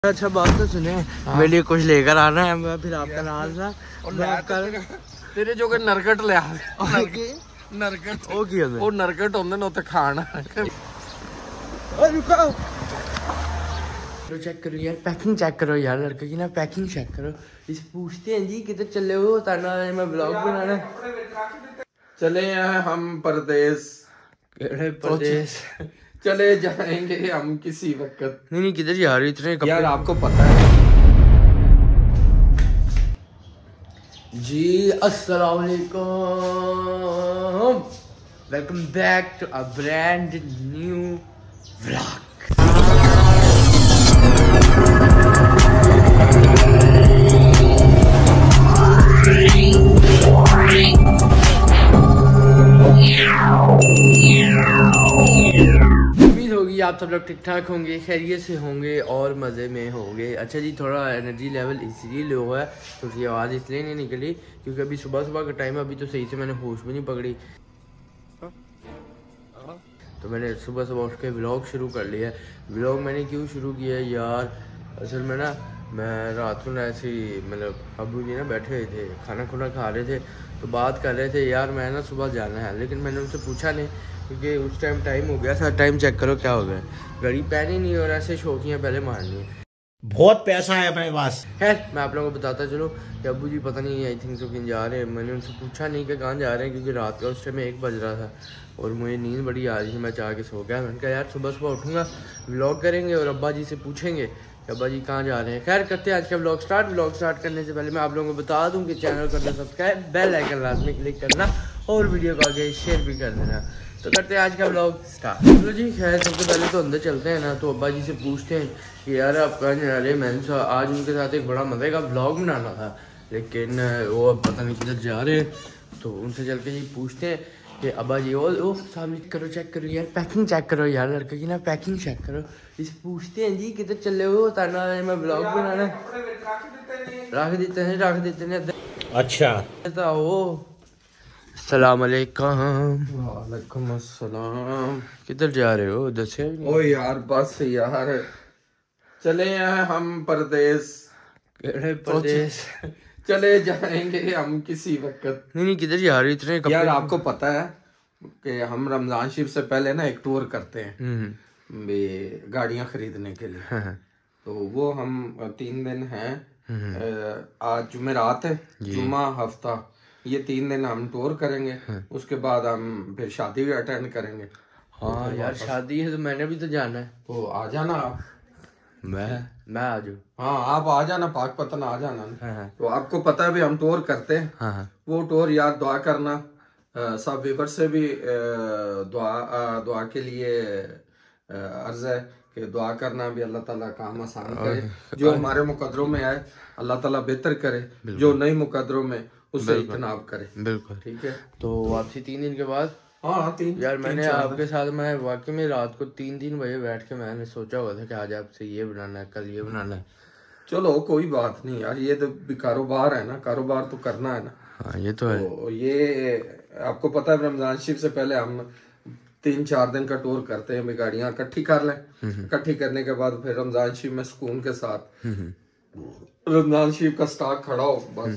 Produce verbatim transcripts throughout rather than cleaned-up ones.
अच्छा बात तो सुने, मेरे लिए कुछ लेकर आना है, मैं फिर आपका नाम था और आपका तेरे जो के नरकट ले नरकट ओ की होंदे ओ नरकट होंदे न उते खाना। ओ रुको, तो चेक करो यार, पैकिंग चेक करो यार, लड़के की ना पैकिंग चेक करो। इस पूछते हैं जी किधर चले हो, ताना मैं ब्लॉग बनाना। चले हैं हम परदेश, केड़े परदेश चले जाएंगे हम किसी वक्त। नहीं नहीं किधर जा रहे इतने कपड़े? यार आपको पता है जी। अस्सलाम वालेकुम, welcome back to a brand new vlog. उम्मीद होगी आप सब लोग ठीक ठाक होंगे, खैरियत से होंगे और मज़े में होंगे। अच्छा जी, थोड़ा एनर्जी लेवल इसलिए लो है, थोड़ी आवाज़ इसलिए नहीं निकली क्योंकि अभी सुबह सुबह का टाइम है, अभी तो सही से मैंने होश भी नहीं पकड़ी। तो मैंने सुबह सुबह उठ के व्लॉग शुरू कर लिया है। व्लॉग मैंने क्यों शुरू किया है यार, असल में ना मैं रात को ना ऐसे ही मतलब अबू जी ना बैठे हुए थे, खाना खुना खा रहे थे, तो बात कर रहे थे यार मैं ना सुबह जाना है, लेकिन मैंने उनसे पूछा नहीं क्योंकि उस टाइम टाइम हो गया था। टाइम चेक करो क्या हो गया, घड़ी पहनी नहीं और ऐसे शौकियाँ पहले मारनी है। बहुत पैसा है अपने पास। है मैं आप लोगों को बताता चलो कि अबू जी पता नहीं आई थिंक सो कहीं जा रहे हैं। मैंने उनसे पूछा नहीं कि कहाँ जा रहे हैं क्योंकि रात का उस टाइम एक बज रहा था और मुझे नींद बड़ी आ रही थी, मैं चाह के सो गया। मैंने कहा यार सुबह सुबह उठूँगा, व्लॉग करेंगे और अब्बा जी से पूछेंगे कि अब्बा जी कहाँ जा रहे हैं। खैर करते हैं आज का व्लॉग स्टार्ट। व्लॉग स्टार्ट करने से पहले मैं आप लोगों को बता दूँ कि चैनल करना सब्सक्राइब, बेल आइकन लाजमी क्लिक करना और वीडियो को आगे शेयर भी कर देना। तो करते हैं आज का व्लॉग स्टार्ट। चलो जी, खैर सबसे पहले तो अंदर चलते हैं ना, तो अब्बा जी से पूछते हैं कि यार आप कहाँ जा रहे हैं। मैंने आज उनके साथ एक बड़ा मज़े का व्लॉग बनाना था, लेकिन वो अब पता नहीं किधर जा रहे हैं, तो उनसे चल के जी पूछते हैं कि अब्बा जी ओ ओ सामने करो, चेक करो यार, पैकिंग चेक करो यार, लड़के की ना पैकिंग चेक करो। इस पूछते हैं जी किधर चले हो, ताना मैं व्लॉग बनाना। रख देते हैं रख देते हैं अच्छा ओ अस्सलाम वालेकुम। वालेकुम अस्सलाम। किधर जा रहे हो दसे? ओ यार बस यार चले हैं हम परदेश, केड़े परदेश चले जाएंगे हम किसी वक्त। नहीं नहीं किधर जा रहे इतने कपड़े? यार आपको पता है कि हम रमजान शरीफ से पहले ना एक टूर करते हैं गाड़ियां खरीदने के लिए। हाँ। तो वो हम तीन दिन हैं, आज जुमेरात है, जुम्मा हफ्ता, ये तीन दिन हम टूर करेंगे। उसके बाद हम फिर शादी भी अटेंड करेंगे। हाँ यार शादी है तो मैंने भी तो जाना है, तो आ जाना आप। मैं मैं आ जाऊँ? हाँ आप आ जाना, पाक पतन आ जाना। हाँ। तो आपको पता है भी हम टूर करते हैं। हाँ। वो टूर यार दुआ करना, आ, सब व्यूअर से भी दुआ दुआ के लिए अर्ज है कि दुआ करना भी अल्लाह ताला काम आसान करे। जो हमारे मुकद्दरों में आए अल्लाह ताला बेहतर करे, जो नई मुकद्दरों में उससे इज्तनाब करे। बिल्कुल ठीक है। तो वापसी तीन दिन के बाद? हाँ तीन यार तीन मैंने आपके साथ मैं वाकई में रात को तीन तीन बजे बैठ के मैंने सोचा हुआ था कि आज आपसे ये बनाना है, कल ये बनाना है। चलो कोई बात नहीं यार, ये तो भी कारोबार है ना, कारोबार तो करना है ना। हाँ ये तो है। तो ये आपको पता है रमजान शरीफ से पहले हम तीन चार दिन का टूर करते हैं, गाड़ियां इकट्ठी कर लें। इकट्ठी करने के बाद फिर रमजान शरीफ में सुकून के साथ रमजान शरीफ का स्टॉक खड़ा हो, बस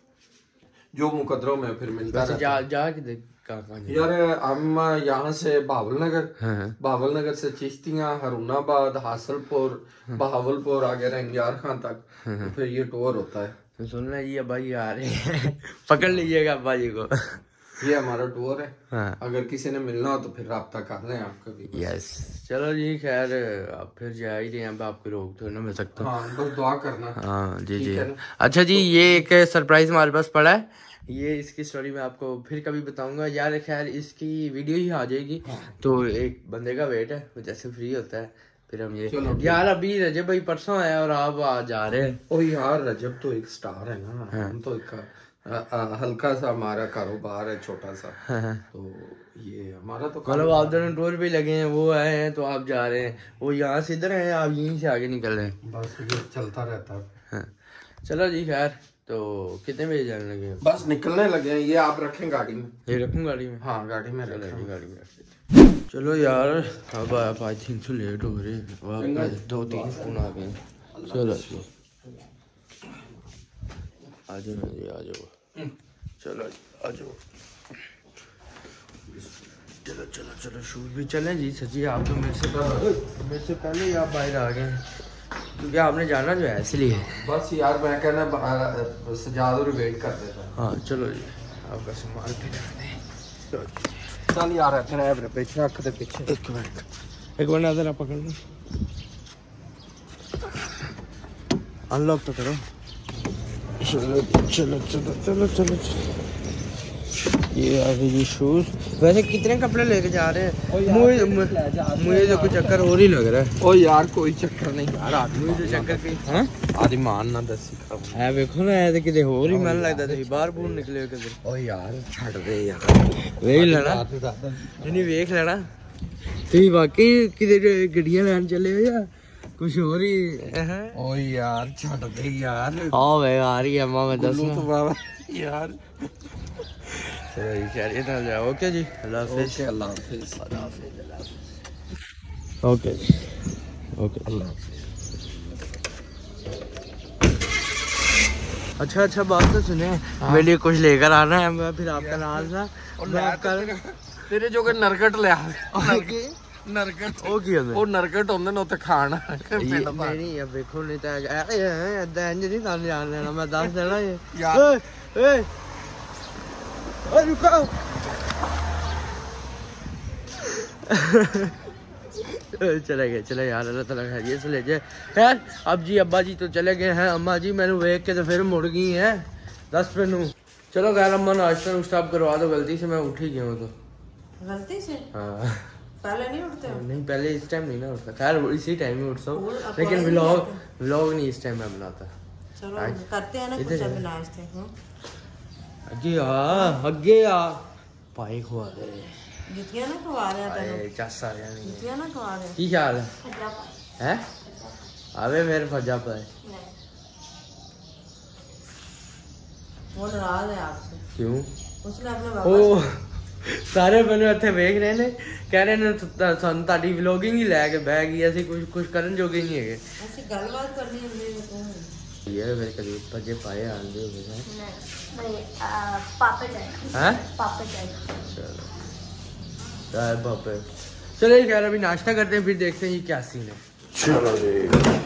जो मुकद्दरों में फिर मिलता है। जा जा के देख यार हम यहाँ से बहावल नगर, बहावल नगर से चिश्तियाँ, हरुणाबाद, हासलपुर, बहावलपुर आगे रंगियार खान तक, तो फिर ये टूर होता है। तो सुन रहे जी अब्बा जी आ रहे हैं पकड़ लीजिएगा अब्बा जी को। ये हमारा टूर है। हाँ। अगर किसी ने मिलना हो तो फिर राब्ता कर लें आप कभी। यस चलो जी, खैर आप फिर जा ही रहे हैं, अब आपको रोक तो ना मिल सकता। हाँ बस दुआ करना। हाँ जी जी। अच्छा जी, ये एक सरप्राइज हमारे पास पड़ा है, ये इसकी स्टोरी मैं आपको फिर कभी बताऊंगा यार। खैर इसकी वीडियो ही आ जाएगी। हाँ। तो एक बंदे का वेट है, वो जैसे फ्री होता है फिर हम ये यार। अभी रजब भाई परसों आया और आप आ जा रहे हैं। ओ यार रजब तो एक स्टार है ना। हाँ। हम तो एक आ, आ, हल्का सा हमारा कारोबार है, छोटा सा। हाँ। तो ये हमारा तो मतलब आप दोनों टूर भी लगे हैं, वो आए हैं तो आप जा रहे हैं, वो यहाँ से इधर हैं, आप यहीं से आगे निकल रहे हैं, बस ये चलता रहता है। हाँ। चलो जी, खैर तो कितने बजे जाने लगे? बस निकलने लगे हैं। ये आप रखें गाड़ी में? ये रखूँ गाड़ी में? हाँ गाड़ी में चलो रखें। गाड़ी में रख देते। चलो यार अब आप आई थिंक तो लेट हो रहे हैं, दो तीन फोन आ गए। चलो जी आ जाओ जी आ जाओ चलो आ जाओ चलो चलो चलो शूज भी चलें जी सर जी। आप तो मेरे से मेरे से पहले ही आप बाहर आ गए क्योंकि आपने जाना जो है इसलिए। बस यार मैं कहना सजाद और वेट कर देता। हाँ चलो जी आपका सामान भी रख दें। चल यार अपने पीछे रख दे पीछे। एक मिनट एक मिनट नजर आप पकड़ लो अनलॉक तो करो। चलो चलो चलो चलो चलो चलो ये आ गए जी शूज। वैसे कितने कपड़े लेके जा रहे हैं? मुझे मुझे तो कोई चक्कर और ही लग रहा है। ओ यार कोई चक्कर नहीं यार आदमी मुझे तो चक्कर की हां आदि मान ना दसी खा है देखो ना ऐसे किते और ही मन लगता थे बाहर बूर निकले किधर। ओ यार छड़ दे यार वेख लेना नहीं वेख लेना तुम वाकई किधर गड्डियां लैन चले हो या कुछ और ही है? ओ यार छड़ दे यार हाँ वे आ रही है अम्मा मैं दस तो बाबा यार चलो जी खैरियत ना जाओ। ओके जी अल्लाह हाफिज़। अल्लाह हाफिज़ अल्लाह हाफिज़। ओके जी ओके अल्लाह अच्छा अच्छा बात तो सुने मेरे लिए कुछ लेकर आना है मैं फिर आपका नाम था मैं आपका तेरे जो के नरकट ले नरकट ਉਹ ਕੀ ਹੁੰਦਾ ਉਹ ਨਰਕਟ ਹੁੰਦੇ ਨੇ ਉੱਥੇ ਖਾਣ ਨਹੀਂ ਨਹੀਂ ਇਹ ਵੇਖੋ ਨਹੀਂ ਤਾਂ ਐਦਾਂ ਇੰਜ ਨਹੀਂ ਤਾਂ ਜਾਣ ਲੈਣਾ ਮੈਂ ਦੱਸ ਦੇਣਾ ਇਹ ਯਾਰ ਓਏ ਓਏ ਓਏ ਰੁਕੋ चले गए चले यार अल्लाह ताला खैरियत से ले जाए। खैर अब जी अब्बा जी तो चले गए हैं अम्मा जी मैंने वेख के तो फिर मुड़ गई हैं दस मिनू। चलो खैर अम्मा नाश्ता नुश्ता करवा दो गलती से मैं उठ ही गया हूँ तो गलती से हाँ पहले नहीं उठते हो? नहीं पहले इस टाइम नहीं ना उठता खैर इसी टाइम ही उठता हूँ लेकिन व्लॉग व्लॉग नहीं इस टाइम मैं बनाता। चलो करते हैं ना कुछ अभी नाश्ते। अगे आ अगे आ पाई खुआ दे जुतियां ना खवा रहे हैं आए चस आ गया नहीं जुतियां ना खवा रहे हैं। की ख्याल है हैं आवे मेरे फजा पे वो नाराज है आपसे क्यों उसने अपने ओ बाबा सारे मैंने ਇੱਥੇ ਵੇਖ ਰਹੇ ਨੇ ਕਹਿ ਰਹੇ ਨੇ ਸਾਨੂੰ ਤੁਹਾਡੀ ਵਲੌਗਿੰਗ ਹੀ ਲੈ ਕੇ ਬਹਿ ਗਈ ਅਸੀਂ ਕੁਝ ਕੁਝ ਕਰਨ ਜੋਗੇ ਨਹੀਂ ਹੈਗੇ ਅਸੀਂ ਗੱਲਬਾਤ ਕਰਨੀ ਹੁੰਦੀ ਹੈ ਤੂੰ ये मेरे कभी भजे पाए आंदे हो गए नहीं नहीं पापा जाएगा हैं पापा जाएगा चलो चाय पापे चलो ये खैर अभी नाश्ता करते हैं फिर देखते हैं ये क्या सीन है। चलो जी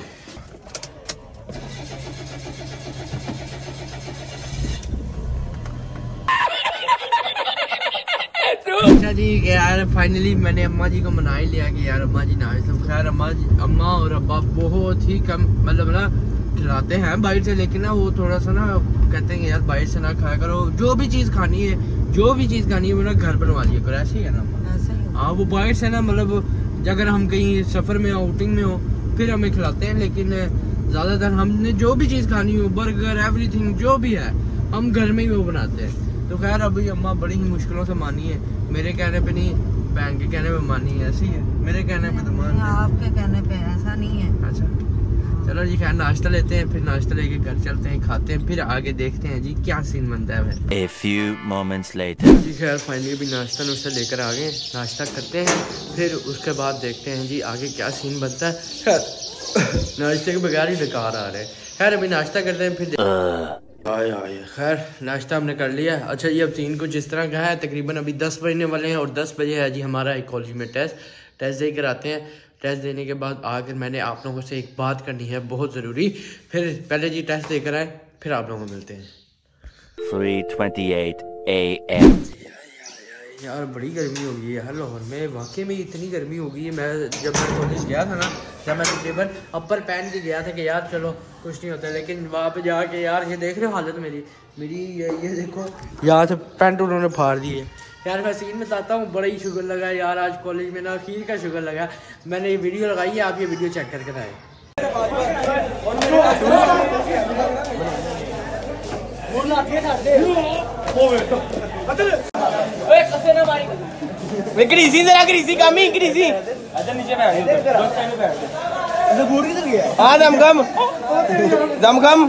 अच्छा जी यार फाइनली मैंने अम्मा जी को मना ही लिया कि यार अम्मा जी नाश्ता खैर अम्मा जी अम्मा और अब्बा बहुत ही कम मतलब ना खिलाते हैं बाहर से लेकिन ना वो थोड़ा सा ना कहते हैं यार बाहर से ना खाया करो जो भी चीज़ खानी है जो भी चीज़ खानी है वो ना घर बनवा लिया करो ऐसे ही है ना ऐसा ही हाँ वो बाहर से ना मतलब अगर हम कहीं सफ़र में आउटिंग में हो फिर हमें खिलाते हैं लेकिन ज़्यादातर हमने जो भी चीज़ खानी हो बर्गर एवरीथिंग जो भी है हम घर में ही वो बनाते हैं। तो खैर अभी अम्मा बड़ी ही मुश्किलों से मानी है मेरे कहने पे नहीं बहन के कहने पे मानी है ऐसी है मेरे कहने पे तो मान आपके कहने पे ऐसा नहीं है। अच्छा चलो जी खैर नाश्ता लेते हैं फिर नाश्ता लेके घर चलते हैं खाते हैं फिर आगे देखते हैं जी क्या सीन बनता है। A few moments later जी खैर फाइनली भी नाश्ता नुश्ता लेकर आ गए नाश्ता करते हैं फिर उसके बाद देखते हैं जी आगे क्या सीन बनता है। खैर नाश्ते के बगैर ही बेकार आ रहे हैं। खैर अभी नाश्ता करते हैं फिर आए आए खैर नाश्ता हमने कर लिया। अच्छा ये अब सीन कुछ इस तरह का है तकरीबन अभी दस बजने वाले हैं और दस बजे है जी हमारा एक कॉलेज में टेस्ट टेस्ट दे कर आते हैं। टेस्ट देने के बाद आकर मैंने आप लोगों से एक बात करनी है बहुत ज़रूरी फिर पहले जी टेस्ट देकर आए फिर आप लोगों को मिलते हैं। three twenty-eight A M यार बड़ी गर्मी हो गई है यार लाहौर में वाकई में इतनी गर्मी हो गई है। मैं जब मैं कॉलेज गया था ना जब मैं तकरीबन अपर पहन के गया था कि यार चलो कुछ नहीं होता लेकिन वहाँ पे जाके यार ये देख रहे हो हालत मेरी मेरी ये, ये देखो यहाँ से पैंट उन्होंने फाड़ दी है यार। मैं सीन में बताता हूँ बड़ा ही शुक्र लगा यार आज कॉलेज में ना खीर का शुक्र लगा मैंने ये वीडियो लगाई है आप ये वीडियो चेक करके आए। ग्रीसी जरा ग्रीसी कम ही ग्रीसी हाँ दमकम दमकम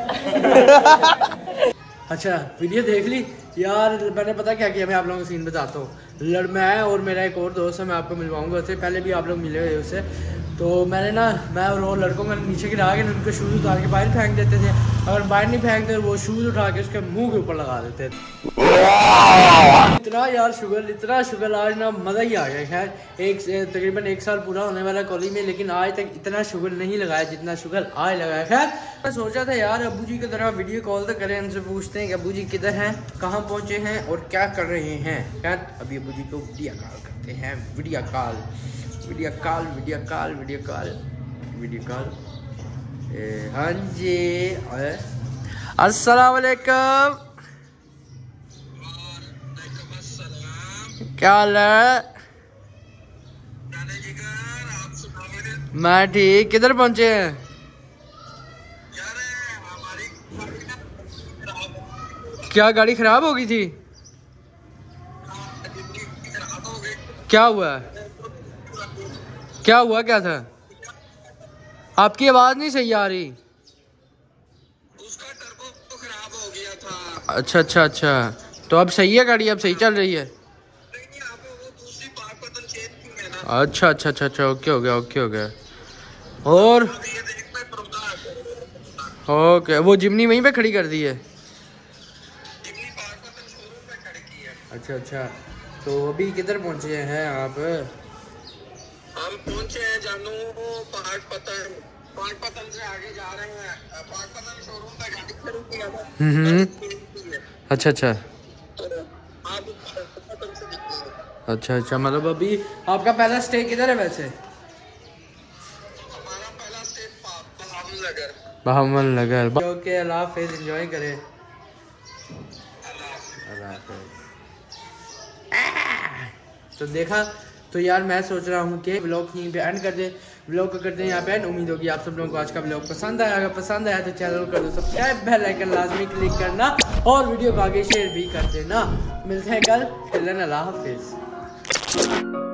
अच्छा वीडियो देख ली यार मैंने पता क्या किया मैं आप लोगों को सीन बताता हूँ। लड़ मैं और मेरा एक और दोस्त है मैं आपको मिलवाऊंगा उससे पहले भी आप लोग मिले हुए उससे तो मैंने ना मैं और वो लड़कों को नीचे गिरा के उनको शूज़ उतार के बाहर फेंक देते थे। अगर बाहर नहीं फेंकते वो शूज़ उठा के उसके मुंह के ऊपर लगा देते थे। इतना यार शुगर इतना शुगर आज ना मज़ा ही आ गया। खैर एक तकरीबन एक साल पूरा होने वाला कॉलेज में, लेकिन आज तक इतना शुगर नहीं लगाया जितना शुगर आज लगाया। खैर मैं सोचा था यार अब्बू जी की तरह वीडियो कॉल तो करें, उनसे पूछते हैं कि अब्बू जी किधर हैं, कहाँ पहुँचे हैं और क्या कर रहे हैं। खैर अभी अब्बू जी को वीडियो कॉल करते हैं। Video call video call video call video call video call हाँ जी अस्सलाम वालेकुम, क्या हाल है? मैं ठीक। किधर पहुंचे हैं? क्या गाड़ी खराब हो गई थी? क्या हुआ क्या हुआ क्या था? आपकी आवाज नहीं सही आ रही। उसका टर्बो तो खराब हो गया था। अच्छा अच्छा अच्छा, तो अब सही है गाड़ी, अब सही चल रही है? नहीं नहीं, आप वो दूसरी पार्ट बटन चेंज की है ना। अच्छा अच्छा अच्छा अच्छा, ओके हो गया ओके हो गया। और अभी ये देखना पड़ता। ओके, वो जिमनी वहीं पे खड़ी कर दी है? जिमनी पार्ट बटन शोरूम पे खड़ी की है। अच्छा अच्छा, तो अभी किधर पहुंचे हैं आप? हम पहुंचे हैं जानू पार्ट पतन पार्ट पतन से आगे जा रहे हैं। पार्ट पतन शोरूम पे गाड़ी खड़ी किया था। हम्म अच्छा अच्छा तो आप पार्ट पतन से निकले। अच्छा अच्छा, मतलब अभी आपका पहला स्टे किधर है वैसे? हमारा पहला स्टे बहावल नगर। बहावल नगर। ओके, अल्लाह हाफिज़, एंजॉय करें। अल्लाह हाफिज़। तो देखा तो यार मैं सोच रहा हूँ कि व्लॉग यहीं पे एंड कर दे। व्लॉग को करते हैं यहाँ पे एंड। उम्मीद होगी आप सब लोगों को आज का व्लॉग पसंद आया। अगर पसंद आया तो चैनल को कर दो सब्सक्राइब, बेल आइकन लाजमी क्लिक करना और वीडियो को आगे शेयर भी कर देना। मिलते हैं कल। अल्लाह हाफिज़।